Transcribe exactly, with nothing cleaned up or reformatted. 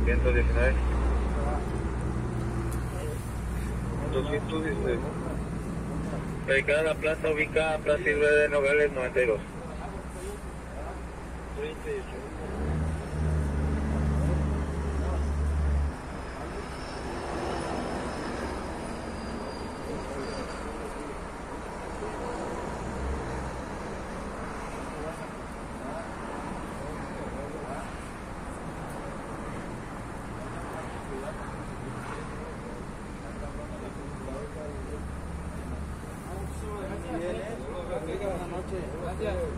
ciento diecinueve. doscientos diecinueve. Dedicada a la plaza ubicada en Plaza Silvia de Nogales noventa y dos. treinta y ocho. Buenas noches. Gracias.